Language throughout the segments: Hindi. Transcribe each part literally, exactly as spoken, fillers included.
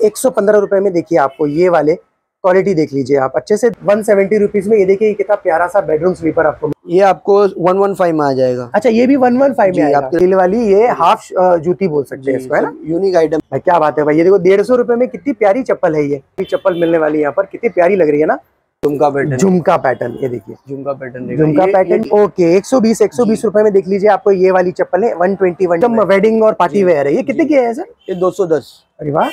एक सौ पंद्रह रुपए में देखिए आपको ये वाले क्वालिटी देख लीजिए आप अच्छे से वन सेवेंटी रुपीज में। ये देखिए कितना प्यारा सा बेडरूम स्लीपर आपको, ये आपको वन वन फाइव में आ जाएगा। अच्छा ये भी वन वन फाइव में आएगा। आपके वाली ये हाफ जूती बोल सकते हैं इसको, है ना, यूनिक आइटम। क्या बात है भाई, ये देखो डेढ़ सौ रुपए में कितनी प्यारी चप्पल है। ये चप्पल मिलने वाली है यहाँ पर, कितनी प्यारी लग रही है ना, झुमका पैटर्न। झुमका पैटर्न, ये देखिए झुमका पैटर्न, झुमका पैटर्न। ओके एक सौ बीस एक सौ बीस रुपए में देख लीजिए आपको ये वाली चप्पल है वन ट्वेंटी वन वेडिंग और पार्टी वेयर है। ये कितने की है सर? ये दो सौ दस। अरे वाह,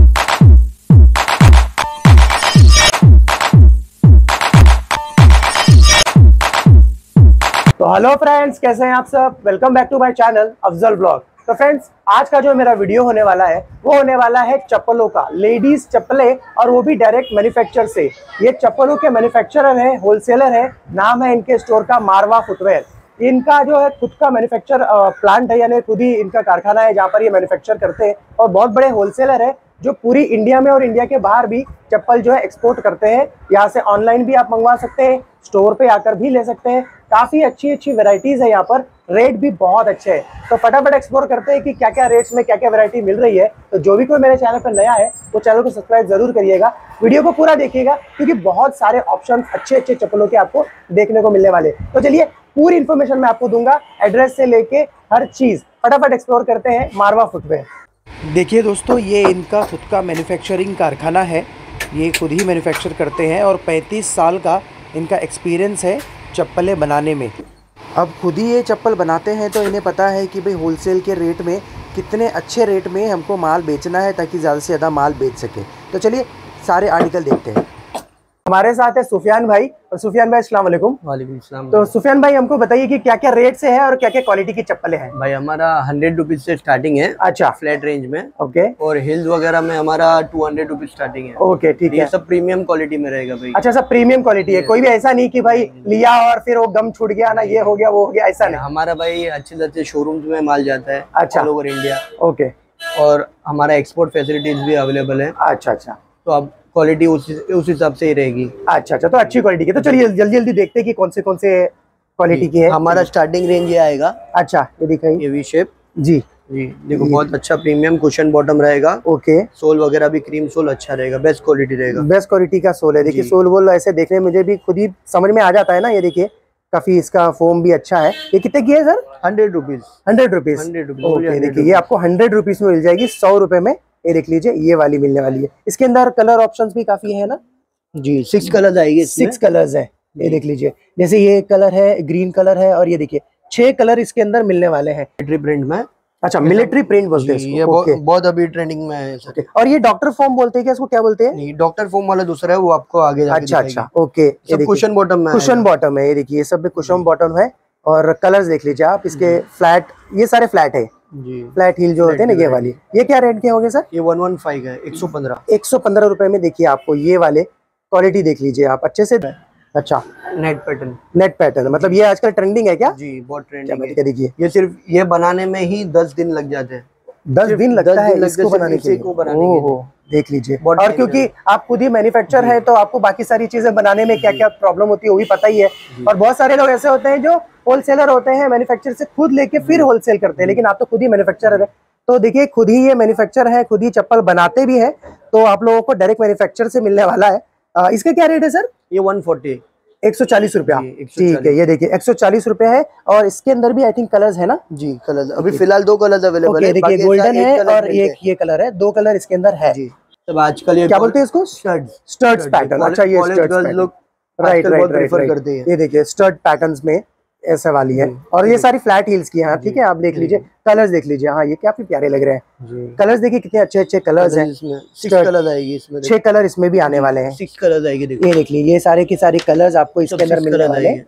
तो हेलो फ्रेंड्स, कैसे हैं आप सब? Welcome back to my channel Afzal blog. तो फ्रेंड्स आज का जो मेरा वीडियो होने वाला है वो होने वाला है चप्पलों का, लेडीज चप्पलें, और वो भी डायरेक्ट मैन्युफैक्चर से। ये चप्पलों के मैन्युफैक्चरर है, होलसेलर है, नाम है इनके स्टोर का मारवा फुटवेयर। इनका जो है खुद का मैन्युफैक्चर प्लांट है, यानी खुद ही इनका कारखाना है जहाँ पर ये मैन्युफैक्चर करते हैं, और बहुत बड़े होलसेलर है जो पूरी इंडिया में और इंडिया के बाहर भी चप्पल जो है एक्सपोर्ट करते हैं। यहाँ से ऑनलाइन भी आप मंगवा सकते हैं, स्टोर पे आकर भी ले सकते हैं। काफ़ी अच्छी अच्छी वेराइटीज़ है यहाँ पर, रेट भी बहुत अच्छे हैं। तो फटाफट एक्सप्लोर करते हैं कि क्या क्या रेट्स में क्या क्या वैरायटी मिल रही है। तो जो भी कोई मेरे चैनल पर नया है वो चैनल को सब्सक्राइब जरूर करिएगा, वीडियो को पूरा देखिएगा, क्योंकि बहुत सारे ऑप्शन अच्छे अच्छे चप्पलों के आपको देखने को मिलने वाले। तो चलिए पूरी इन्फॉर्मेशन मैं आपको दूंगा, एड्रेस से लेके हर चीज़। फटाफट एक्सप्लोर करते हैं मारवा फुटवेयर। देखिए दोस्तों, ये इनका खुद का मैन्युफैक्चरिंग कारखाना है, ये खुद ही मैन्युफैक्चर करते हैं और पैंतीस साल का इनका एक्सपीरियंस है चप्पलें बनाने में। अब खुद ही ये चप्पल बनाते हैं तो इन्हें पता है कि भाई होलसेल के रेट में कितने अच्छे रेट में हमको माल बेचना है ताकि ज़्यादा से ज़्यादा माल बेच सके। तो चलिए सारे आर्टिकल देखते हैं। हमारे साथ है सुफियान भाई, और सुफियान भाई अस्सलाम वालेकुम। वालेकुम सलाम। तो सुफियान भाई हमको बताइए कि क्या क्या रेट से है और क्या क्या क्वालिटी की चप्पलें हैं? भाई हमारा हंड्रेड रुपीज से स्टार्टिंग है। अच्छा, फ्लैट रेंज में। ओके। और हिल्स वगैरह में हमारा टू हंड्रेड रुपीज स्टार्टिंग है। ओके ठीक है। ये सब प्रीमियम क्वालिटी में रहेगा भाई। अच्छा सब प्रीमियम क्वालिटी है, कोई भी ऐसा नहीं कि भाई लिया और फिर वो गम छूट गया ना, ये हो गया वो हो गया, ऐसा नहीं। हमारा भाई अच्छे से अच्छे शोरूम्स में माल जाता है, अच्छा, ऑल ओवर इंडिया। ओके। और हमारा एक्सपोर्ट फैसिलिटीज भी अवेलेबल है। अच्छा अच्छा, तो अब क्वालिटी उस उस हिसाब से ही रहेगी। अच्छा अच्छा, तो अच्छी क्वालिटी की। तो चलिए जल्दी जल्दी देखते हैं कि कौन से कौन से क्वालिटी की है। हमारा स्टार्टिंग रेंज ये आएगा। अच्छा ये दिखाइए। ये वी शेप जी जी, देखो बहुत अच्छा प्रीमियम कुशन बॉटम रहेगा। ओके। सोल वगैरह भी क्रीम सोल अच्छा रहेगा, बेस्ट क्वालिटी रहेगा। बेस्ट क्वालिटी का सोल है। देखिए सोल वोल ऐसे देखने में मुझे भी खुद ही समझ में आ जाता है ना। ये देखिए काफी इसका फोम भी अच्छा है। ये कितने की है sir? Hundred rupees. Hundred rupees hundred rupees. Okay, देखिए ये आपको हंड्रेड रुपीज में मिल जाएगी, सौ रुपए में। ये देख लीजिए ये वाली मिलने वाली है। इसके अंदर कलर ऑप्शंस भी काफी है ना जी, सिक्स कलर्स आएगी। सिक्स कलर्स है, ये देख लीजिए। जैसे ये कलर है, ग्रीन कलर है, और ये देखिए छह कलर इसके अंदर मिलने वाले हैं मिलिट्री प्रिंट में। अच्छा मिलिट्री प्रिंट बोलते हैं इसको। ये बहुत बहुत अभी ट्रेंडिंग में है सर। और ये डॉक्टर फॉर्म बोलते हैं क्या इसको, क्या बोलते हैं? नहीं, डॉक्टर फॉर्म वाला दूसरा है, वो आपको आगे जाके अच्छा अच्छा ओके। सब कुशन बॉटम में, कुशन बॉटम है। ये देखिए ये सब में कुशन बॉटम है, और कलर्स देख लीजिए आप इसके। फ्लैट, ये सारे फ्लैट है जी, फ्लैट हील जो होते हैं ना, ये वाली। ये क्या रेट के होंगे सर? ये वन वन फाइव है, एक सौ पंद्रह। एक सौ पंद्रह रुपए में देखिए आपको ये वाले क्वालिटी देख लीजिए आप अच्छे से। अच्छा नेट पैटर्न। नेट पैटर्न मतलब ये आजकल ट्रेंडिंग है क्या? जी बहुत ट्रेंडिंग है। देखिए ये सिर्फ ये बनाने में ही दस दिन लग जाते हैं। दस दिन लगता है इसको बनाने के लिए। ओहो, देख लीजिए। और क्योंकि आप खुद ही मैन्युफैक्चर है तो आपको बाकी सारी चीजें बनाने में क्या क्या प्रॉब्लम होती है वो भी पता ही है। और बहुत सारे लोग ऐसे होते हैं जो होलसेलर होते हैं, मैन्युफैक्चर से खुद लेके फिर होलसेल करते हैं, लेकिन आप तो खुद ही मैन्युफैक्चरर है। तो देखिए खुद ही ये मैन्युफैक्चर है, खुद ही चप्पल बनाते भी है, तो आप लोगों को डायरेक्ट मैन्युफैक्चर से मिलने वाला है। आ, इसका क्या रेट है सर? ये वन फोर्टी, एक सौ चालीस रुपया। ठीक है, ये देखिए एक सौ चालीस रुपया है। और इसके अंदर भी आई थिंक कलर्स है ना जी? कलर्स अभी फिलहाल दो कलर्स अवेलेबल है। देखिए गोल्डन है और एक ये कलर है, दो कलर इसके अंदर है जी। तब आजकल ये क्या बोलते हैं इसको? स्टड्स। Studs pattern. अच्छा ये स्टड्स लोग राइट राइट राइट करते हैं। ये देखिए स्टड पैटर्न्स में ऐसे वाली है, और ये सारी फ्लैट हील्स की है। ठीक है, आप देख लीजिए कलर्स देख लीजिए। हाँ ये काफी प्यारे लग रहे हैं कलर्स, देखिए कितने अच्छे अच्छे कलर्स हैं। सिक्स कलर आएगी इसमें, छह कलर इसमें भी आने वाले हैं। सिक्स कलर आएगी। ये देख लीजिए ये सारे की सारी कलर्स आपको इसके अंदर मिलने वाले हैं।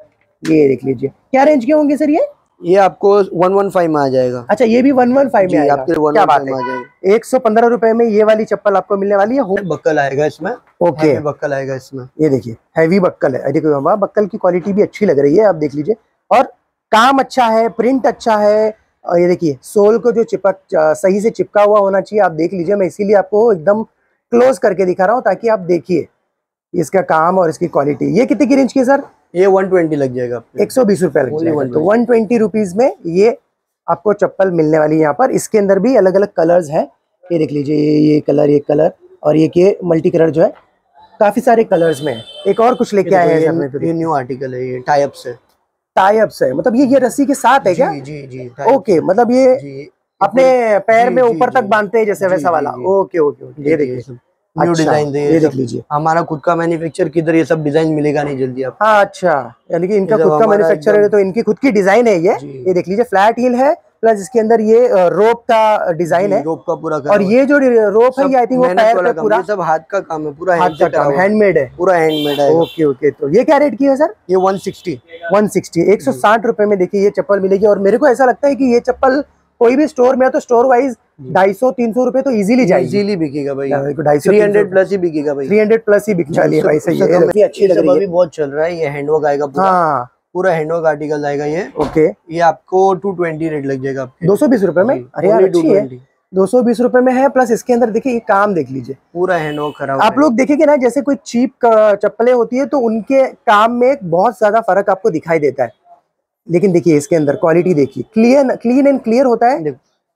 ये देख लीजिए क्या रेंज के होंगे सर ये? ये आपको वन वन फाइव में आ जाएगा। अच्छा ये भी वन वन फाइव में आएगा। क्या बात है, एक सौ पंद्रह रुपए में ये वाली चप्पल आपको मिलने वाली है। बक्कल आएगा इसमें। ओके बक्कल आएगा इसमें। ये देखिए हैवी बक्कल है। देखिए बक्कल की क्वालिटी भी अच्छी लग रही है, आप देख लीजिए। और काम अच्छा है, प्रिंट अच्छा है। और ये देखिए सोल को जो चिपक सही से चिपका हुआ होना चाहिए, आप देख लीजिए। मैं इसीलिए आपको एकदम क्लोज करके दिखा रहा हूँ ताकि आप देखिए इसका काम और इसकी क्वालिटी। ये कितने की रेंज की सर? ये वन ट्वेंटी लग जाएगा, एक सौ बीस रुपया लग जाएगा। तो वन ट्वेंटी रुपीज में ये आपको चप्पल मिलने वाली है यहाँ पर। इसके अंदर भी अलग अलग कलर्स हैं, ये देख लीजिए, ये ये कलर, ये कलर और ये के मल्टी कलर जो है काफी सारे कलर्स में है। एक और कुछ लेके आए हैं सर? ये न्यू आर्टिकल है, ये टाई अप से। टाई अप से मतलब ये ये रस्सी के साथ है क्या? जी जी जी। ओके, मतलब ये अपने पैर में ऊपर तक बांधते हैं जैसे वैसा वाला। ओके ओके ओके, ये देखिए न्यू डिजाइन, ये देख लीजिए। हमारा खुद का मैन्युफैक्चर किधर ये सब डिजाइन मिलेगा नहीं जल्दी आपको। हाँ अच्छा, यानी कि इनका खुद का मैन्युफैक्चर है तो इनकी खुद की डिजाइन है ये। ये देख लीजिए, फ्लैट हील है प्लस इसके अंदर ये रोप का डिजाइन है, रोप का पूरा। और ये जो रोप है ये आई थिंक वो पैर पे पूरा सब हाथ का काम है, पूरा हाथ का काम, हैंडमेड है, पूरा हैंडमेड है। ओके ओके, तो ये क्या रेट की है सर? ये वन सिक्सटी वन सिक्सटी एक सौ साठ रुपए में देखिए ये चप्पल मिलेगी। और मेरे को ऐसा लगता है कि ये चप्पल कोई भी स्टोर में है तो स्टोर वाइज ढाई सौ तीन सौ रुपए तो इजीली जाएगी, इजीली बिकेगा भाई। ढाई सौ थ्री हंड्रेड प्लस ही बिकेगा भाई, थ्री हंड्रेड प्लस ही बिकने वाली है भाई। सही है, ये अच्छी लग रही है, अभी बहुत चल रहा है। ये हैंडवर्क आएगा पूरा, हाँ पूरा हैंडवर्क आर्टिकल आएगा ये। ओके, ये आपको टू ट्वेंटी रेट लग जाएगा आपके, दो सौ बीस रुपए में। अरे यार अच्छी है, दो सौ बीस रुपए में है। प्लस इसके अंदर देखिए ये काम देख लीजिए, पूरा हैंडवर्क खराब। आप लोग देखेंगे ना, जैसे कोई चीप चप्पलें होती है तो उनके काम में बहुत ज्यादा फर्क आपको दिखाई देता है, लेकिन देखिए इसके अंदर क्वालिटी देखिए, क्लीन क्लीन एंड क्लियर होता है।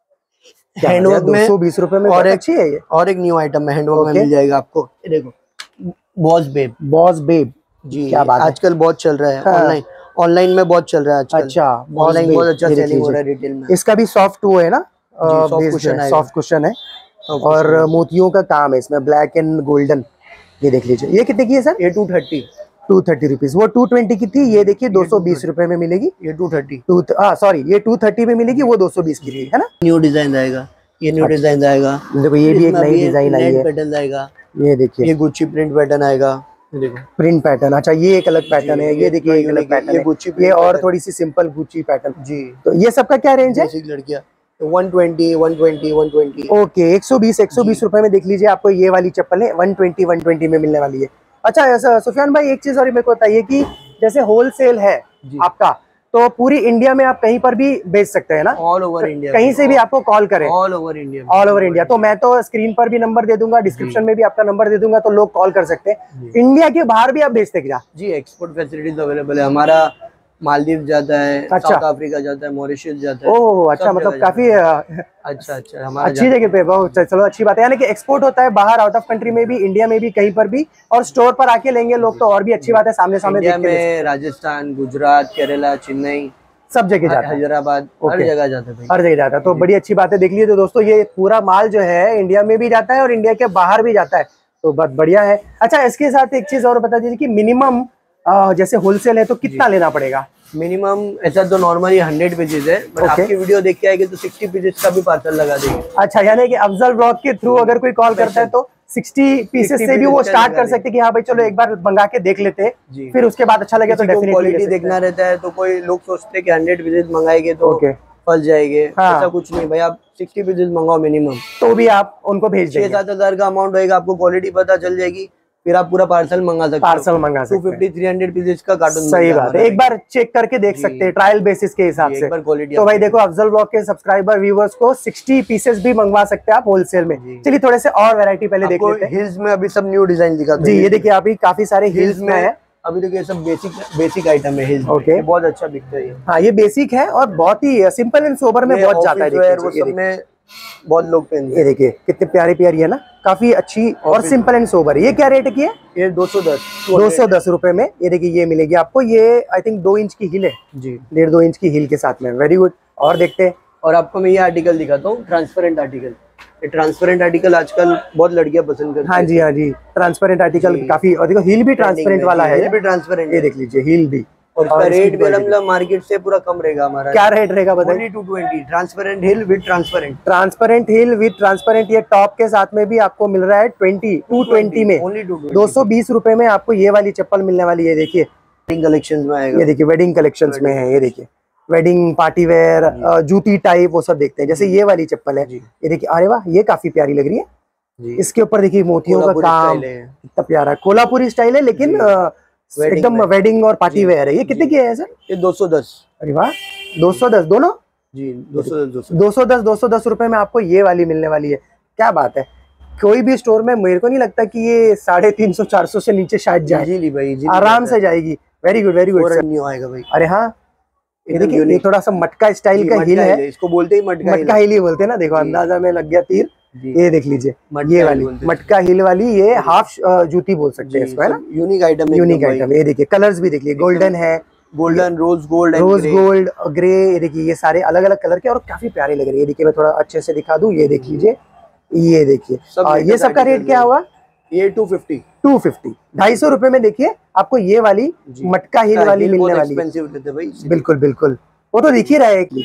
हैंडवर्क में दो सौ बीस रुपए में और एक अच्छी है ये। और एक न्यू आइटम में हैंडवर्क में मिल जाएगा आपको, ये देखो बॉस बेब। बॉस बेब जी, क्या बात है, आजकल बहुत चल रहा है ऑनलाइन, ऑनलाइन में बहुत चल रहा है आजकल। अच्छा, ऑनलाइन बहुत अच्छा सेलिंग हो रहा है रिटेल में। इसका भी सॉफ्ट वो है ना, सॉफ्ट कुशन है और मोतियों का काम है इसमें, ब्लैक एंड गोल्डन। ये देख लीजिए, ये कितने की है सर? ये two thirty two thirty rupees. वो टू ट्वेंटी की थी, ये देखिए दो सौ बीस रुपए में मिलेगी। ये टू थर्टी टू सॉरी ये टू थर्टी में मिलेगी, वो दो सौ बीस की थी, है ना। न्यू डिजाइन आएगा, ये न्यू डिजाइन आएगा। देखो ये भी एक नई डिजाइन आई है, पैटर्न आएगा। ये देखिए, ये गुच्ची प्रिंट पैटर्न आएगा, देखो प्रिंट पैटर्न। अच्छा, ये एक अलग पैटर्न है, ये देखिए एक अलग पैटर्न है, ये और थोड़ी सी सिंपल गुच्ची पैटर्न जी। तो ये सबका क्या रेंज है? लड़कियां one twenty one twenty one twenty. Okay, एक सौ बीस एक सौ बीस रुपए में देख लीजिए आपको ये वाली चप्पल है, वन ट्वेंटी वन ट्वेंटी में मिलने वाली है। अच्छा ऐसा सुफियान भाई, एक चीज और मेरे को बताइए कि जैसे होलसेल है आपका तो पूरी इंडिया में आप कहीं पर भी बेच सकते हैं ना? ऑल ओवर इंडिया, कहीं से भी आपको कॉल करें? All over India, all over India. तो मैं तो स्क्रीन पर भी नंबर दे दूंगा, डिस्क्रिप्शन में भी आपका नंबर दे दूंगा, तो लोग कॉल कर सकते हैं। इंडिया के बाहर भी आप भेजते क्या? जी, एक्सपोर्ट फैसिलिटीज अवेलेबल है हमारा। मालदीव जाता है, अच्छा, साउथ अफ्रीका जाता है, मॉरिशस जाता है। ओह अच्छा, मतलब काफी अच्छा अच्छा हमारा अच्छी जगह पे, बहुत चलो अच्छी बात है। यानी कि एक्सपोर्ट होता है बाहर, आउट ऑफ कंट्री में भी, इंडिया में भी, कहीं पर भी, और स्टोर पर आके लेंगे लोग तो और भी अच्छी बात है, सामने सामने देख के। राजस्थान, गुजरात, केरला, चेन्नई, सब जगह जाता है, हैदराबाद, हर जगह जाता है, हर जगह जाता है। तो बड़ी अच्छी बात है। देख लीजिए तो दोस्तों, ये पूरा माल जो है इंडिया में भी जाता है और इंडिया के बाहर भी जाता है, तो बहुत बढ़िया है। अच्छा, इसके साथ एक चीज और बता दीजिए कि मिनिमम जैसे होलसेल है तो कितना लेना पड़ेगा? मिनिमम ऐसा तो नॉर्मली हंड्रेड पीसेज है, बट okay. आपकी वीडियो देख के आएगी तो सिक्सटी पीसेज का भी पार्सल लगा देंगे। अच्छा, यानी कि अफजल ब्लॉग के थ्रू अगर कोई कॉल करता है तो सिक्सटी पीसेस से भी वो स्टार्ट कर सकते हैं कि हाँ भाई चलो एक बार मंगा के देख लेते हैं, फिर उसके बाद अच्छा लगे तो डेफिनेटली क्वालिटी देखना रहता है। तो कोई लोग सोचते हैं कि हंड्रेड पीसेज मंगाएंगे तो फंस जाएंगे, ऐसा कुछ नहीं भाई। आप सिक्सटी पीसेज मंगाओ मिनिमम, तो भी आप उनको भेज देंगे। छह सात हजार का अमाउंट होएगा, आपको क्वालिटी पता चल जाएगी, फिर आप पूरा पार्सल मंगा सकते हैं। पार्सल मंगा सकते हैं, two fifty three hundred pieces का कार्टून। सही बात है, एक बार चेक करके देख सकते हैं ट्रायल बेसिस के हिसाब से। तो भाई देखो, अफजल ब्लॉग के सब्सक्राइबर व्यूअर्स को सिक्सटी पीसेस भी मंगवा सकते हैं आप होलसेल में। चलिए थोड़े से और वैरायटी पहले देख लेते हैं। हिल्स में अभी सब न्यू डिजाइन दिखाते हैं जी। ये देखिए अभी काफी सारे हिल्स में है। अभी देखिए सब बेसिक बेसिक आइटम है हिल्स। ओके, बहुत अच्छा बिकता है। हाँ, ये बेसिक है और बहुत ही सिंपल एंड सोबर में बहुत जाता है, बहुत लोग पहनते हैं। ये देखिए कितने प्यारी प्यारी है ना, काफी अच्छी और सिंपल एंड सोबर। ये क्या रेट की है? ये दो सौ दस दो सौ दस रुपए में ये देखिए ये मिलेगी आपको। ये आई थिंक दो इंच की हिल है जी, डेढ़ दो इंच की हिल के साथ में। Very good. और देखते हैं, और आपको मैं ये आर्टिकल दिखाता हूँ, ट्रांसपेरेंट आर्टिकल। ये ट्रांसपेरेंट आर्टिकल आजकल बहुत लड़कियां पसंद करती हैं। हाँ जी, हाँ जी, ट्रांसपेरेंट आर्टिकल काफी। और देखो हिल भी ट्रांसपेरेंट वाला है, हिल भी ट्रांसपेरेंट। ये देख लीजिए हिल भी। और इसका रेट भी अलहमदुलिल्लाह मार्केट से पूरा कम रहेगा हमारा। क्या रेट रहेगा बताइए? Two twenty transparent heel with transparent. Transparent heel with transparent, ये टॉप के साथ में भी आपको मिल रहा है ट्वेंटी टू ट्वेंटी में। दो सौ बीस रुपए में आपको ये वाली चप्पल मिलने वाली है। देखिए वेडिंग कलेक्शंस में आएगा। ये देखिए वेडिंग कलेक्शंस में है। ये देखिए वेडिंग, पार्टी वेयर, जूती टाइप, वो सब देखते हैं। जैसे ये वाली चप्पल है, ये देखिए, अरे वाह, ये काफी प्यारी लग रही है। इसके ऊपर देखिए मोतियों का काम, इतना प्यारा कोल्हापुरी स्टाइल है, लेकिन एकदम वेडिंग और पार्टी वेयर है। ये कितने की है सर? ये दो सौ दस। अरे वाह, दो सौ दस दोनों जी, दो सौ दस दो सौ दस दो सौ दस रुपए में आपको ये वाली मिलने वाली है। क्या बात है। कोई भी स्टोर में मेरे को नहीं लगता कि ये साढ़े तीन सौ चार सौ से नीचे शायद जाए। जी जी भाई, जी आराम से जाएगी। Very good, very good. New आएगा भाई। अरे हाँ, ये देखिए ये थोड़ा सा मटका स्टाइल का हिल है, इसको बोलते ही मटका मटका हिल ही बोलते हैं ना। देखो अंदाजा में लग गया तीर। ये देख लीजिए, ये वाली मटका हिल वाली, ये हाफ जूती बोल सकते हैं इसको, है ना। Unique item, unique item. ये देखिए कलर्स भी देखिए, गोल्डन है, golden, rose gold, rose gold, grey. ये देखिए ये सारे अलग अलग कलर के और काफी प्यारे लग रहे हैं। ये देखिए मैं थोड़ा अच्छे से दिखा दूं, ये देख लीजिए, ये देखिए ये सब का रेट क्या होगा? ये टू फिफ्टी टू फिफ्टी ढाई सौ रुपए में देखिए आपको ये वाली मटका हिल वाली मिलने वाली है। बिल्कुल बिल्कुल, वो तो दिख ही रहा है। एक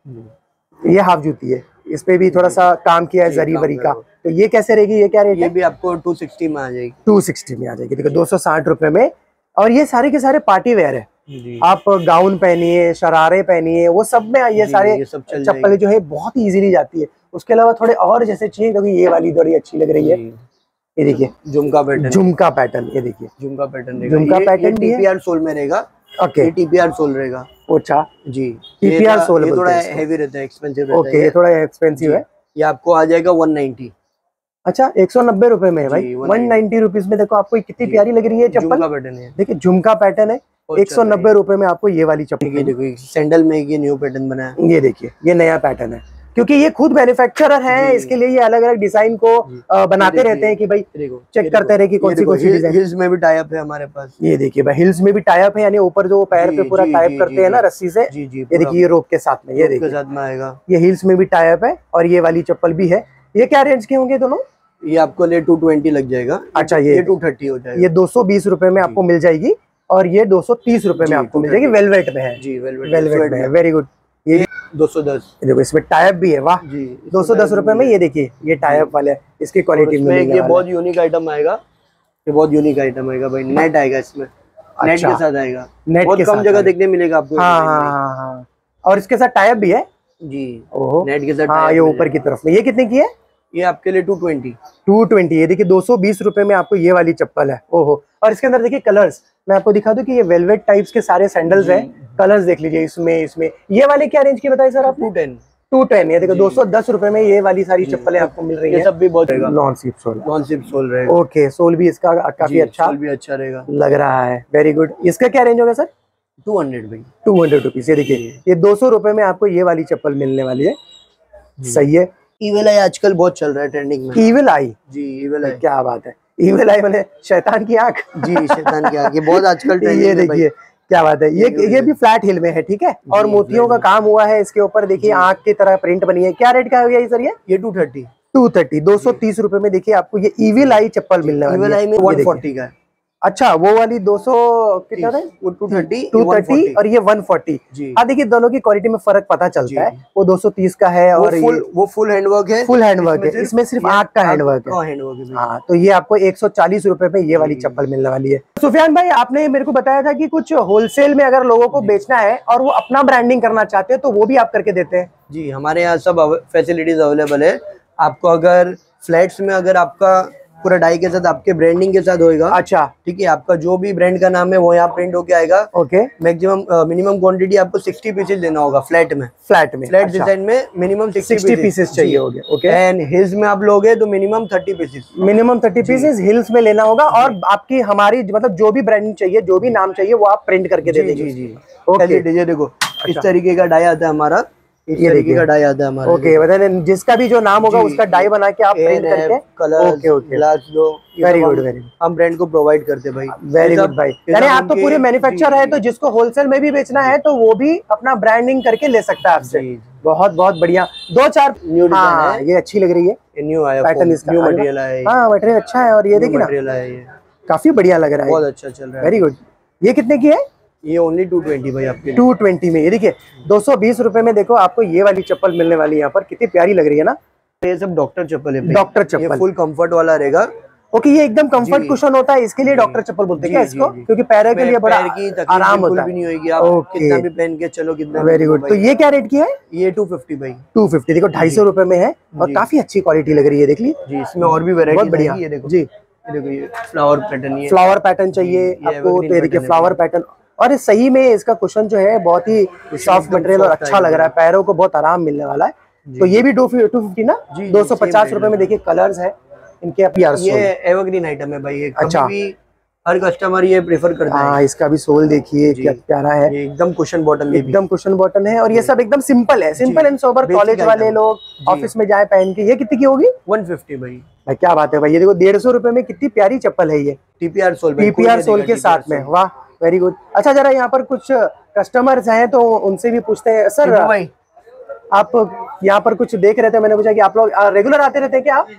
लीजिए, ये हाफ जूती है, इस पे भी थोड़ा सा काम किया है जरी वरी का। तो ये कैसे रहेगी, ये क्या रेट है? ये भी आपको टू सिक्सटी में आ जाएगी। टू सिक्सटी में आ जाएगी, देखो दो सौ साठ रुपए में। और ये सारे के सारे पार्टी वेयर है, आप गाउन पहनिए, शरारे पहनिए, वो सब में ये सारे चप्पलें जो है बहुत ही इजीली जाती है। उसके अलावा थोड़े और जैसे चाहिए, क्योंकि ये वाली थोड़ी अच्छी लग रही है। ये देखिए झुमका पैटर्न, झुमका पैटर्न, ये देखिए झुमका पैटर्न, झुमका पैटर्न टीपीआर सोल में रहेगा। ओके, टीपीआर सोल रहेगा। अच्छा जी, टीपीआर सोल, ये थोड़ा हेवी रहता है, एक्सपेंसिव रहता है। ओके, ये थोड़ा एक्सपेंसिव है। ये आपको आ जाएगा वन नाइंटी। अच्छा, एक सौ नब्बे रुपए में है भाई, वन नाइंटी रुपीज में। देखो आपको कितनी प्यारी लग रही है चप्पल। झुमका पैटर्न है, देखिए झुमका पैटर्न है, एक सौ नब्बे रुपए में आपको ये वाली चप्पल। देखो सैंडल में ये न्यू पैटर्न बना है, ये देखिए ये नया पैटर्न है, क्योंकि ये खुद मैन्युफैक्चरर हैं, इसके लिए ये अलग अलग डिजाइन को बनाते रहते हैं कि भाई चेक करते रहे कि कौन सी कौन सी डिजाइन। हिल्स में भी टाई अप है हमारे पास। ये देखिए भाई, हिल्स में भी टाई अप है, यानी ऊपर जो पैर पे पूरा टाई अप करते हैं ना रस्सी से। ये देखिए ये रोप के साथ में, ये देखिए साथ में आएगा। ये हिल्स में भी टाई अप है और ये वाली चप्पल भी है। ये क्या रेंज के होंगे दोनों? ये आपको ले टू ट्वेंटी लग जाएगा। अच्छा, ये टू थर्टी हो जाएगा। ये दो सौ बीस रुपए में आपको मिल जाएगी और ये दो सौ तीस रुपए में आपको मिल जाएगी। वेलवेट में है जी, वेलवेट में है, वेरी गुड। ये दो सौ दस, देखो इसमें टाइप भी है, वाह जी, दो सौ दस रुपए में। ये देखिए ये टाइप वाले, इसकी क्वालिटी में ये बहुत यूनिक आइटम आएगा। ये बहुत यूनिक आइटम आएगा भाई, नेट आएगा इसमें, नेट के साथ आएगा। बहुत कम जगह देखने मिलेगा आपको। हाँ हाँ हाँ, और इसके साथ टाइप भी है जी, ओहो, नेट के साथ। हाँ, ये ऊपर की तरफ में। ये कितने की है? ये आपके लिए टू ट्वेंटी। टू ट्वेंटी, ये देखिए दो सौ बीस रुपए में आपको ये वाली चप्पल है। ओहो, और इसके अंदर देखिए कलर्स, मैं आपको दिखा दूं कि ये वेलवेट टाइप्स के सारे सैंडल्स हैं। कलर्स देख लीजिए इसमें इसमें ये वाले क्या रेंज की बताई सर आप? Two ten two ten. ये देखो दो सौ दस रुपए में ये वाली सारी चप्पलें आपको मिल रही है। सब भी बहुत non slip sole, non slip sole रहेगा। ओके, सोल भी इसका काफी अच्छा, सोल भी अच्छा रहेगा, लग रहा है। Very good. इसका क्या रेंज होगा सर? टू हंड्रेड भाई, टू हंड्रेड रुपीज। ये देखिए ये दो सौ रुपए में आपको ये वाली चप्पल मिलने वाली है। सही है। इविल आई आजकल बहुत चल रहा है ट्रेंडिंग में। इविल आई जी, इविल आई, क्या बात है। इविल आई मैंने शैतान की आंख। जी, शैतान की आंख, ये बहुत आजकल ट्रेंडिंग ये देखिए क्या बात है। ये ये भी फ्लैट हिल में है, ठीक है, और मोतियों का काम हुआ है इसके ऊपर। देखिए आंख की तरह प्रिंट बनी है। क्या रेट का हो गया सर? ये ये टू थर्टी टू थर्टी दो सौ तीस रुपए में देखिए आपको ये इविल आई चप्पल मिलने वाली है। इविल आई में वन फोर्टी का है। अच्छा, वो वाली दो सौ कितना है? टू थर्टी, टू थर्टी और ये वन फोर्टी। हाँ, देखिए दोनों की क्वालिटी में फर्क पता चलता है। वो दो सौ तीस का है और वो फुल वो फुल हैंडवर्क है, फुल हैंडवर्क है। इसमें सिर्फ आंख का हैंडवर्क है। हाँ, तो ये आपको एक सौ चालीस रुपए में ये वाली चप्पल मिलने वाली है। सुफियान भाई, आपने मेरे को बताया था कि कुछ होलसेल में अगर लोगों को बेचना है और वो अपना ब्रांडिंग करना चाहते हैं तो वो भी आप करके देते हैं? जी, हमारे यहाँ सब फैसिलिटीज अवेलेबल है। आपको अगर फ्लैट्स में अगर आपका पूरा डाई के साथ आपके ब्रांडिंग के साथ होएगा। अच्छा, ठीक है, आपका जो भी ब्रांड का नाम है वो यहाँ प्रिंट होके आएगा। ओके, मैक्सिमम मिनिमम क्वांटिटी आपको सिक्सटी पीसेस लेना होगा फ्लैट में। फ्लैट में फ्लैट डिजाइन में मिनिमम सिक्सटी पीसेस चाहिए होंगे। ओके, एंड हिल्स में आप लोगे तो minimum thirty pieces, minimum thirty pieces heels में लेना होगा। और आपकी हमारी मतलब जो भी ब्रांडिंग चाहिए, जो भी नाम चाहिए, वो आप प्रिंट करके दे देंगे। जी जी, ओके। देखो इस तरीके का डाई आता है हमारा, इस तरीके का डाई आता है हमारा। ओके, मतलब जिसका भी जो नाम होगा उसका डाई बना के आप प्रिंट करके कलर, ओके ओके, ग्लास दो, वेरी गुड वेरी गुड, हम ब्रांड को प्रोवाइड करते हैं भाई। वेरी गुड भाई, यानी आप तो पूरे मैन्युफैक्चरर है, तो जिसको होलसेल में भी बेचना है तो वो भी अपना ब्रांडिंग करके ले सकता है आपसे। बहुत बहुत बढ़िया। दो चार न्यू डिजाइन है, ये अच्छी लग रही है। न्यू आया पैटर्न, इसका न्यू मटेरियल है। हाँ, मटेरियल अच्छा है और ये देखिए ना, मटेरियल है, ये काफी बढ़िया लग रहा है, बहुत अच्छा चल रहा है। Very good. ये कितने की है? ये ओनली टू ट्वेंटी भाई आपके टू ट्वेंटी में। ये देखिए दो सौ बीस रुपए में देखो आपको ये वाली चप्पल मिलने वाली है। यहाँ पर कितनी प्यारी लग रही है ना। ये सब डॉक्टर चप्पल है, डॉक्टर चप्पल, फुल कंफर्ट वाला रहेगा। ओके, ये एकदम कंफर्ट कुशन होता है, इसके लिए डॉक्टर चप्पल बोलते हैं क्या इसको? क्योंकि पैरों के लिए बड़ा आराम होता है, भी नहीं होगी, आप कितना भी पहन के चलो कितना। Very good. तो ये क्या रेट की है? ये टू फिफ्टी भाई, टू फिफ्टी। देखो ढाई सौ रुपए में है और काफी अच्छी क्वालिटी लग रही है, देख ली जी। इसमें और भी वैरायटी बहुत बढ़िया। ये देखो जी, देखो ये फ्लावर पैटर्न, ये फ्लावर पैटर्न चाहिए आपको, तो देखिए फ्लावर पैटर्न। और सही में इसका कुशन जो है बहुत ही सॉफ्ट मटेरियल और अच्छा लग रहा है, पैरों को बहुत आराम मिलने वाला है। तो ये भी टू फिफ्टी ना, दो सौ पचास रुपए में। देखिए कलर्स है इनके। ये एवरग्रीन आइटम है भाई, ये अच्छा, भी हर कस्टमर ये प्रेफर करता है। इसका भी सोल देखिए क्या प्यारा है, ये एकदम कुशन बॉटम, एकदम कुशन बॉटम है और ये सब एकदम सिंपल है, सिंपल एंड सोबर। कॉलेज वाले लोग ऑफिस में जाए पहन के। ये कितनी की होगी? वन फिफ्टी भाई। भाई क्या बात है भाई, ये देखो डेढ़ सौ रुपए में कितनी प्यारी चप्पल है ये, टीपीआर सोल, टीपीआर सोल के साथ में। वाह वेरी गुड। अच्छा जरा यहाँ पर कुछ कस्टमर्स हैं तो उनसे भी पूछते हैं। सर भाई आप यहाँ पर कुछ देख रहे थे, मैंने पूछा कि आप लोग रेगुलर आते रहते हैं क्या आप?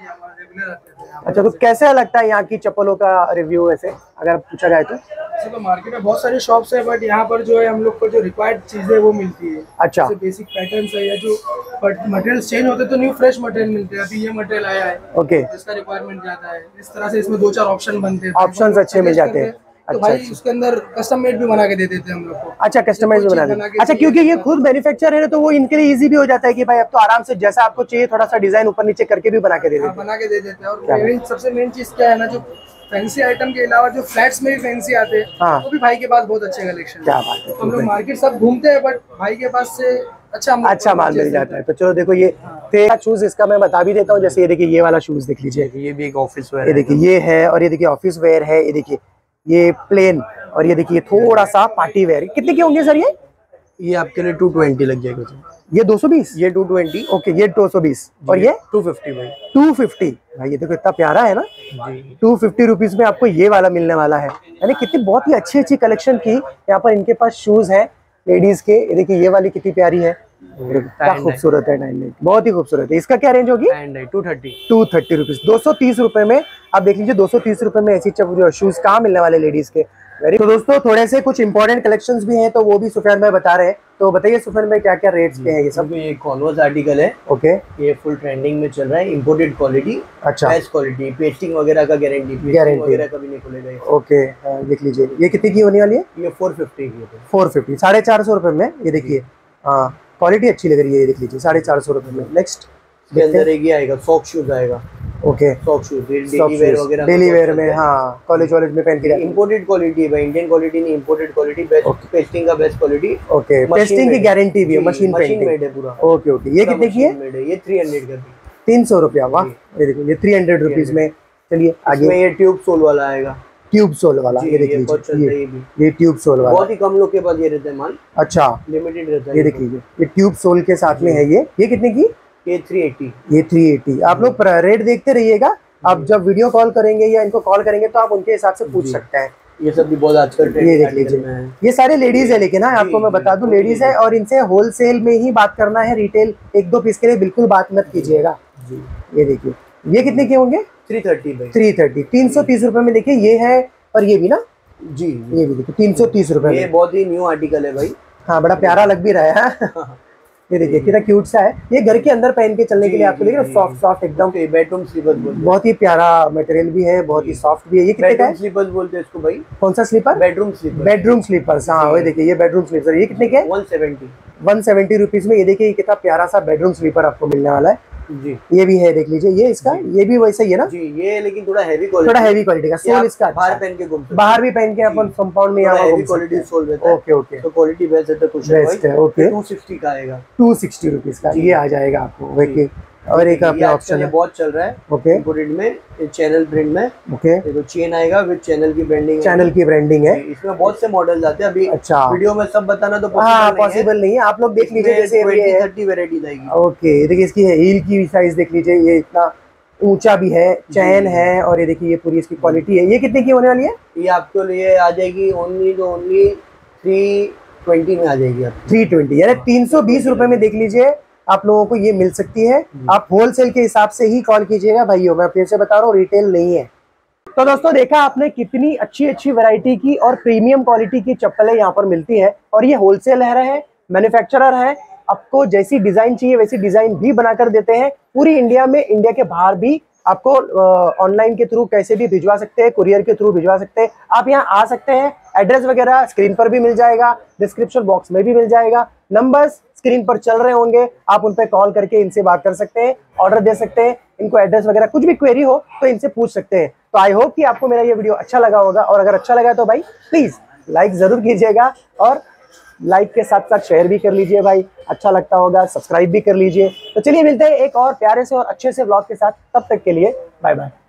अच्छा तो कैसा लगता है यहाँ की चप्पलों का रिव्यू वैसे अगर पूछा जाए तो? ऐसे तो मार्केट में बहुत सारे शॉप्स है, बट यहाँ पर जो है हम लोग को जो रिक्वायर्ड चीजें वो मिलती है। अच्छा बेसिक पैटर्न्स है या जो बट मटेरियल चेंज होते तो न्यू फ्रेश मटेरियल मिलते हैं। अभी ये मटेरियल आया है, ओके, इसका रिक्वायरमेंट ज्यादा है, इस तरह से इसमें दो चार ऑप्शन बनते हैं, ऑप्शंस अच्छे मिल जाते हैं। तो भाई उसके अंदर कस्टम मेड भी बना के दे देते हैं हम लोग को। अच्छा कस्टमाइज भी बना देते। अच्छा क्योंकि ये खुद मैन्युफैक्चर है तो वो इनके लिए इजी भी हो जाता है कि भाई अब तो आराम से जैसा आपको चाहिए थोड़ा सा डिजाइन ऊपर नीचे करके भी बना के दे देते हैं। बना के दे देते हैं। और सबसे मेन चीज क्या है ना, जो फैंसी आइटम के अलावा जो फ्लैट्स में भी फैंसी आते हैं, हाँ। वो भी भाई के पास बहुत अच्छे कलेक्शन। क्या बात है, हम लोग मार्केट सब घूमते हैं बट भाई के पास से अच्छा अच्छा माल मिल जाता है। तो चलो देखो ये शूज इसका मैं बता भी देता हूँ। जैसे ये देखिए ये वाला शूज देख लीजिए, ये भी एक ऑफिस वेयर, ये देखिए ये है, और ये देखिए ऑफिस वेयर है, ये देखिए ये प्लेन, और ये देखिए थोड़ा सा पार्टी वेयर। कितने के होंगे सर ये? ये आपके लिए टू ट्वेंटी लग जाएगा। ये दो सौ बीस, ये टू ट्वेंटी, ओके ये दो सौ बीस, और ये टू फिफ्टी भाई। टू फिफ्टी भाई, ये देखो इतना प्यारा है ना, टू फिफ्टी रुपीज में आपको ये वाला मिलने वाला है। यानी कितनी बहुत ही अच्छी अच्छी कलेक्शन की यहाँ पर इनके पास शूज है लेडीज के। ये देखिए ये वाली कितनी प्यारी है, क्या खूबसूरत है, बहुत ही खूबसूरत है। इसका क्या रेंज होगी? Two thirty two thirty rupees, दो सौ तीस रुपए में। आप देख लीजिए दो सौ तीस रुपए में ऐसी शूज कहाँ मिलने वाले लेडीज के। वेरी तो दोस्तों थोड़े से कुछ इंपॉर्टेंट कलेक्शंस भी हैं तो वो भी सुफियान भाई बता रहे हैं। तो बताइए सुफियान भाई क्या क्या रेट्स पे है ये सब? ये कॉन्वर्स आर्टिकल है, ओके, ये फुल ट्रेंडिंग में चल रहा है, इंपोर्टेड क्वालिटी, अच्छा बेस्ट क्वालिटी, पेस्टिंग वगैरह का गारंटी, गारंटी वगैरह कभी नहीं खुलेगा। ओके देख लीजिए ये कितनी की होने वाली है? ये फोर फिफ्टी की है, फोर फिफ्टी, साढ़े चार सौ रुपए में। ये देखिए हाँ क्वालिटी अच्छी लग रही है, ये देख लीजिए साढ़े चार सौ रुपए में। नेक्स्ट इसके अंदर एक ये आएगा सॉक शूज आएगा, okay sock shoes daily wear वगैरह, डेली वेयर में हाँ कॉलेज वॉलेज में पहन के। इंपोर्टेड क्वालिटी है भाई, इंडियन क्वालिटी नहीं, इंपोर्टेड क्वालिटी, बेस्ट पेस्टिंग का बेस्ट क्वालिटी, ओके पेस्टिंग की गारंटी भी है, मशीन पेंटिंग मेड है पूरा। ओके ओके ये कितने की है? ये थ्री हंड्रेड का, तीन सौ रुपया। वाह ये देखो ये थ्री हंड्रेड रुपीज में। चलिए आगे ये ट्यूब सोल वाला आएगा, ट्यूब सोल वाला, ये देख लीजिए ये, ये ट्यूब सोल वाला बहुत ही कम लोग के पास ये रहता है माल। अच्छा लिमिटेड रहता है, ये देख लीजिए ये ट्यूब सोल के साथ में है। ये ये कितने की? ये थ्री एटी, ये थ्री एटी। आप लोग रेट देखते रहिएगा, आप जब वीडियो कॉल करेंगे या इनको कॉल करेंगे तो आप उनके हिसाब से पूछ सकते हैं। ये सब भी बहुत आजकल ये देख लीजिए ये सारे लेडीज है, लेकिन हाँ आपको मैं बता दूं लेडीज है और इनसे होलसेल में ही बात करना है, रिटेल एक दो पीस के लिए बिल्कुल बात मत कीजिएगा। ये देखिए ये कितने के होंगे? थ्री थर्टी थ्री थर्टी, तीन सौ तीस रुपए में। देखिए ये है और ये भी ना जी, ये भी देखिए तीन सौ तीस रुपए में। ये बहुत ही न्यू आर्टिकल है भाई, हाँ बड़ा प्यारा लग भी रहा है। ये देखिए कितना क्यूट सा है, ये घर के अंदर पहन के चलने के लिए आपको लेकिन सॉफ्ट सॉफ्ट एकदम बेडरूम स्लीपर्स बोलते हैं, बहुत ही प्यारा मटेरियल भी है, बहुत ही सॉफ्ट भी है। ये कितने का है? स्लीपर्स बोलते हैं इसको भाई। कौन सा slipper? Bedroom slipper, bedroom slippers, हाँ वो देखिए ये बेडरूम स्लीपर। ये कितने के? One seventy, one seventy rupees में। ये देखिए कितना प्यारा सा बेडरूम स्लीपर आपको मिलने वाला है जी। ये भी है देख लीजिए, ये इसका ये भी वैसा ही है ना जी, ये लेकिन थोड़ा हैवी क्वालिटी, थोड़ा हैवी क्वालिटी का सोल इसका। बाहर पहन के घूम, बाहर भी पहन के अपन कंपाउंड में यहाँ हैवी क्वालिटी सोल रहता है। ओके ओके तो क्वालिटी बेस्ट है, तो कुछ बेस्ट है। ओके टू सिक्सटी का आएगा, टू सिक्सटी रुपीज का ये आ जाएगा आपको। देखिए और एक अपना ऑप्शन है, बहुत चल रहा है ओके इंपोर्टेड में, चैनल प्रिंट में। ओके देखो चेन आएगा विद चैनल की ब्रांडिंग, चैनल की ब्रांडिंग है। इसमें बहुत से मॉडल आते हैं, अभी अच्छा वीडियो में सब बताना तो हाँ पॉसिबल नहीं है, आप लोग देख लीजिए जैसे थर्टी वेराइटीज आएगी। ओके देखिए इसकी हील की साइज देख लीजिए, ये इतना ऊंचा भी है, चैन है, और ये देखिए ये पूरी इसकी क्वालिटी है। ये कितने की होने वाली है? ये आपके लिए आ जाएगी ओनली तो ओनली थ्री ट्वेंटी में आ जाएगी, आप थ्री ट्वेंटी यानी तीन सौ बीस रुपए में देख लीजिए आप लोगों को ये मिल सकती है। आप होलसेल के हिसाब से ही कॉल कीजिएगा भाइयों, मैं फिर से बता रहा हूँ रिटेल नहीं है। तो दोस्तों देखा आपने कितनी अच्छी अच्छी वैरायटी की और प्रीमियम क्वालिटी की चप्पलें यहाँ पर मिलती है, और ये होलसेल है, मैन्युफैक्चरर है, आपको जैसी डिजाइन चाहिए वैसी डिजाइन भी बनाकर देते हैं पूरी इंडिया में, इंडिया के बाहर भी आपको ऑनलाइन के थ्रू कैसे भी भिजवा सकते हैं, कुरियर के थ्रू भिजवा सकते हैं। आप यहाँ आ सकते हैं, एड्रेस वगैरह स्क्रीन पर भी मिल जाएगा, डिस्क्रिप्शन बॉक्स में भी मिल जाएगा, नंबर्स स्क्रीन पर चल रहे होंगे, आप उन पर कॉल करके इनसे बात कर सकते हैं, ऑर्डर दे सकते हैं, इनको एड्रेस वगैरह कुछ भी क्वेरी हो तो इनसे पूछ सकते हैं। तो आई होप कि आपको मेरा ये वीडियो अच्छा लगा होगा, और अगर अच्छा लगा तो भाई प्लीज लाइक जरूर कीजिएगा, और लाइक के साथ साथ शेयर भी कर लीजिए भाई, अच्छा लगता होगा, सब्सक्राइब भी कर लीजिए। तो चलिए मिलते हैं एक और प्यारे से और अच्छे से व्लॉग के साथ, तब तक के लिए बाय बाय।